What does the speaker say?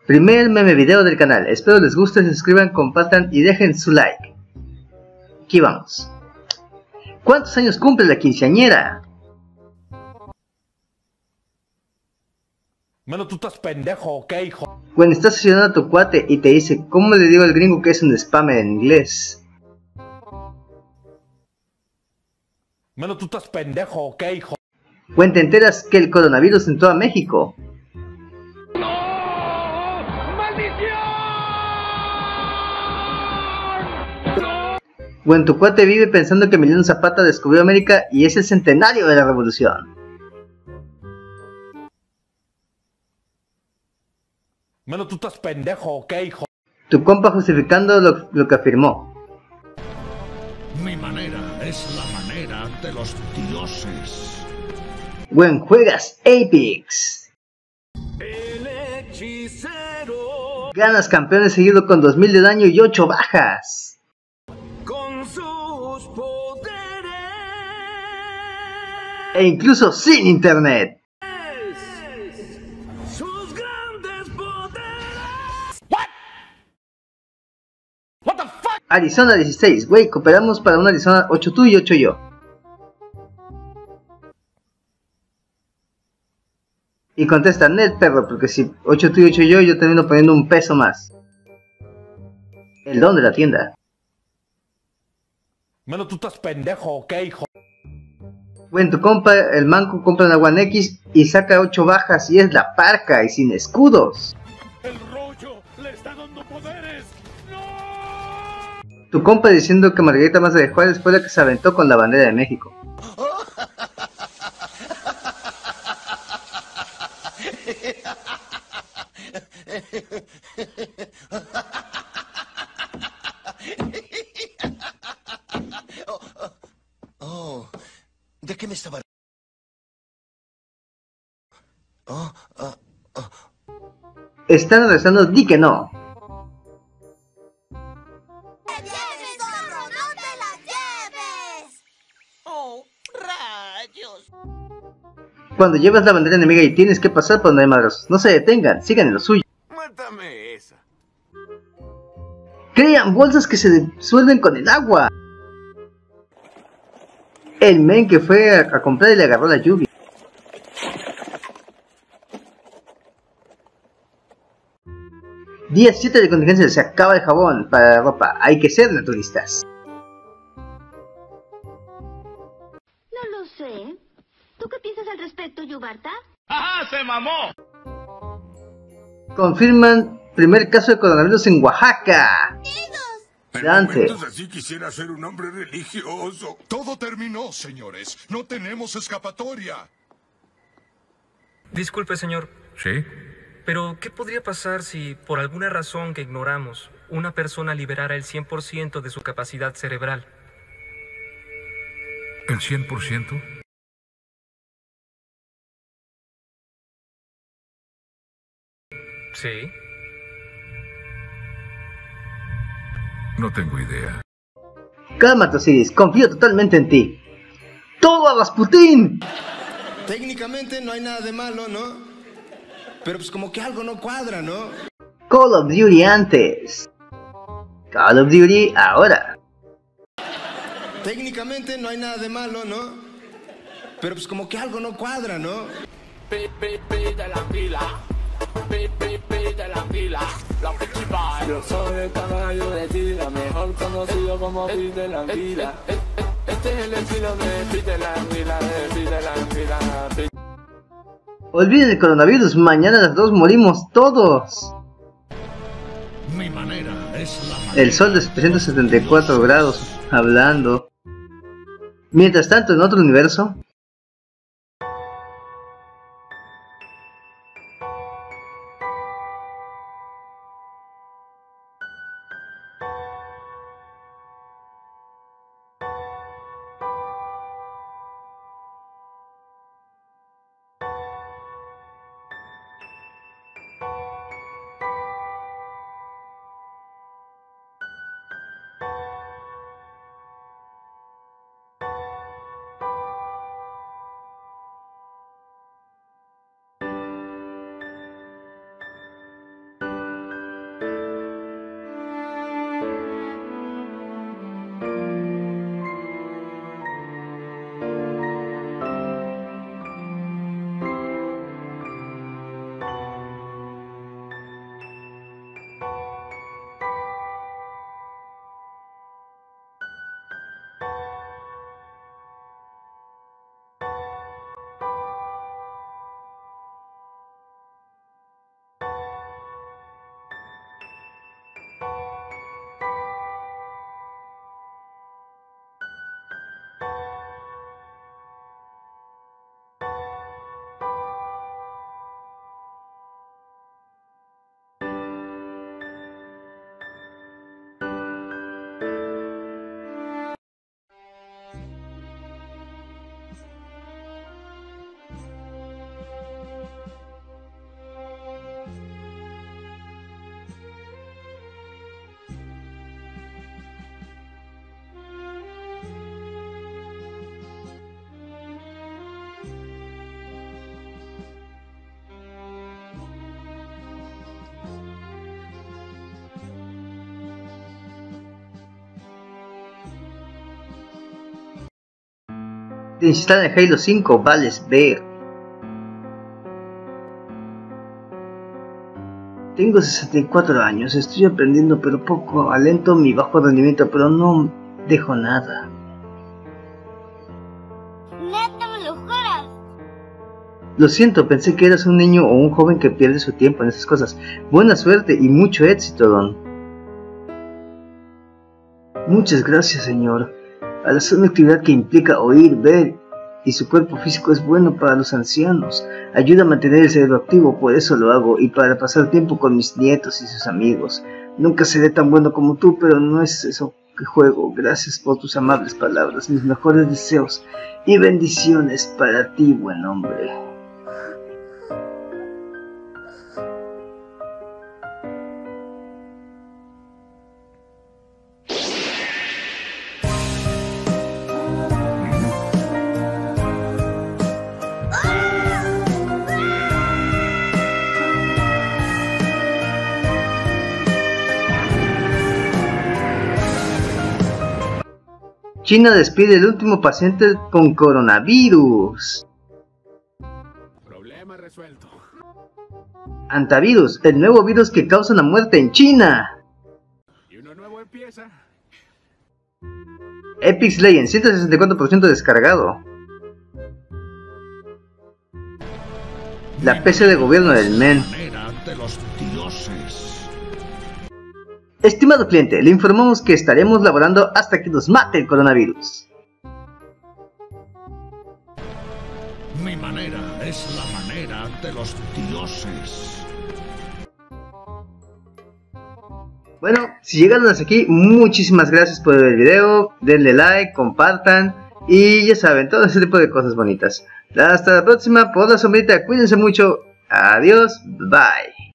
Primer meme video del canal. Espero les guste, se suscriban, compartan y dejen su like. Aquí vamos. ¿Cuántos años cumple la quinceañera? Mano, tú estás pendejo, ¿ok, hijo? Cuando estás sesionando a tu cuate y te dice, ¿cómo le digo al gringo que es un spammer en inglés? Mano, tú estás pendejo, ¿ok, hijo? Cuando te enteras que el coronavirus entró a México. ¡No! ¡Maldición! ¡No! Cuando tu cuate vive pensando que Emiliano Zapata descubrió América y es el centenario de la revolución. Mano, tú estás pendejo, ¿ok, hijo? Tu compa justificando lo que afirmó. Mi manera es la manera de los dioses. When juegas Apex. El hechicero Ganas campeones seguido con 2000 de daño y 8 bajas. con sus poderes. E incluso sin internet. Sus grandes poderes. What the fuck? Arizona 16, güey, cooperamos para una Arizona 8 tú y 8 yo. Y contesta, net perro, porque si 8 tú y 8 yo termino poniendo un peso más. El don de la tienda. Mano, tú estás pendejo, ¿ok, hijo? Bueno, tu compa, el manco, compra una One X y saca 8 bajas y es la parca y sin escudos. El rollo le está dando poderes. ¡No! Tu compa diciendo que Margarita Maza de Juárez fue la que se aventó con la bandera de México. ¿De qué me estaba? Están rezando, di que no. ¡Lleves, zorro! ¡No te la lleves! ¡Oh, rayos! Cuando llevas la bandera enemiga y tienes que pasar por donde hay madrazos, no se detengan, sigan en lo suyo. Mátame esa. Crean bolsas que se disuelven con el agua. El men que fue a comprar y le agarró la lluvia. Día 7 de contingencia, se acaba el jabón para la ropa. Hay que ser naturistas. No lo sé. ¿Tú qué piensas al respecto, Yubarta? ¡Ajá, se mamó! Confirman primer caso de coronavirus en Oaxaca. En Dante. momentos así quisiera ser un hombre religioso. Todo terminó, señores. No tenemos escapatoria. Disculpe, señor, ¿Sí? pero ¿qué podría pasar si, por alguna razón que ignoramos, una persona liberara el 100% de su capacidad cerebral? ¿El 100%? Sí. No tengo idea. Cálmate, Osiris, confío totalmente en ti. ¡Todo a Rasputín! Técnicamente no hay nada de malo, ¿no? Pero pues como que algo no cuadra, ¿no? Call of Duty antes. Call of Duty ahora. Técnicamente no hay nada de malo, ¿no? Pero pues como que algo no cuadra, ¿no? Pi de la pila. Pi de la pila. La pichipa. Yo soy el caballo de tira, mejor conocido como Pi de la pila. Este es el estilo de Pi de la pila, de Pi de la pila. Olviden el coronavirus, mañana a las 2 morimos todos. Mi manera es la manera. El sol de 774 grados, hablando. Mientras tanto, en otro universo, Te instalan Halo 5, vales ver. Tengo 64 años, estoy aprendiendo pero poco, alento mi bajo rendimiento, pero no dejo nada. ¿Neta me lo juras? Lo siento, pensé que eras un niño o un joven que pierde su tiempo en esas cosas. Buena suerte y mucho éxito, Don. Muchas gracias, señor. Al hacer una actividad que implica oír, ver y su cuerpo físico es bueno para los ancianos. Ayuda a mantener el cerebro activo, por eso lo hago, y para pasar tiempo con mis nietos y sus amigos. Nunca seré tan bueno como tú, pero no es eso que juego. Gracias por tus amables palabras, mis mejores deseos y bendiciones para ti, buen hombre. China despide al último paciente con coronavirus. Problema resuelto. Antivirus, el nuevo virus que causa la muerte en China. Y uno nuevo empieza. Apex Legends, 164% descargado. La PC de gobierno del MEN. De los dioses. Estimado cliente, le informamos que estaremos laborando hasta que nos mate el coronavirus. Mi manera es la manera de los dioses. Bueno, si llegaron hasta aquí, muchísimas gracias por ver el video. Denle like, compartan y ya saben, todo ese tipo de cosas bonitas. Hasta la próxima, por la sombrita, cuídense mucho. Adiós, bye.